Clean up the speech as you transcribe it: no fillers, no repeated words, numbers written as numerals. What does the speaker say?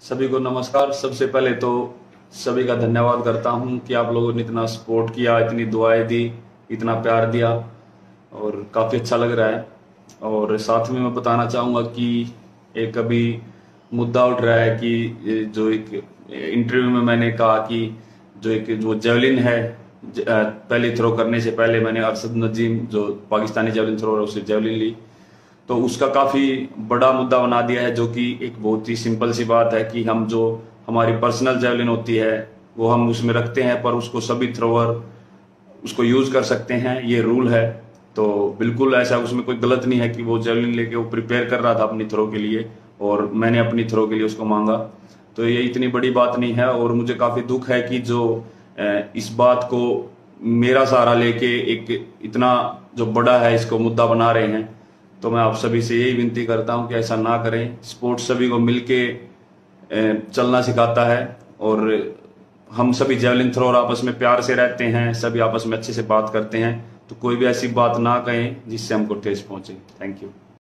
सभी को नमस्कार। सबसे पहले तो सभी का धन्यवाद करता हूं कि आप लोगों ने इतना सपोर्ट किया, इतनी दुआएं दी, इतना प्यार दिया और काफ़ी अच्छा लग रहा है। और साथ में मैं बताना चाहूँगा कि एक अभी मुद्दा उठ रहा है कि जो एक इंटरव्यू में मैंने कहा कि जो जेवलिन है, पहले थ्रो करने से पहले मैंने अरशद नजीम जो पाकिस्तानी जेवलिन थ्रो है उससे जेवलिन ली, तो उसका काफी बड़ा मुद्दा बना दिया है। जो कि एक बहुत ही सिंपल सी बात है कि हम जो हमारी पर्सनल जेवलिन होती है वो हम उसमें रखते हैं, पर उसको सभी थ्रोअर उसको यूज कर सकते हैं, ये रूल है। तो बिल्कुल ऐसा उसमें कोई गलत नहीं है कि वो जेवलिन लेके वो प्रिपेयर कर रहा था अपनी थ्रो के लिए और मैंने अपनी थ्रो के लिए उसको मांगा। तो ये इतनी बड़ी बात नहीं है और मुझे काफी दुख है कि जो इस बात को मेरा सहारा लेके एक इतना जो बड़ा है इसको मुद्दा बना रहे हैं। तो मैं आप सभी से यही विनती करता हूं कि ऐसा ना करें। स्पोर्ट्स सभी को मिलके चलना सिखाता है और हम सभी जेवलिन थ्रोअर आपस में प्यार से रहते हैं, सभी आपस में अच्छे से बात करते हैं। तो कोई भी ऐसी बात ना कहें जिससे हमको ठेस पहुंचे। Thank you.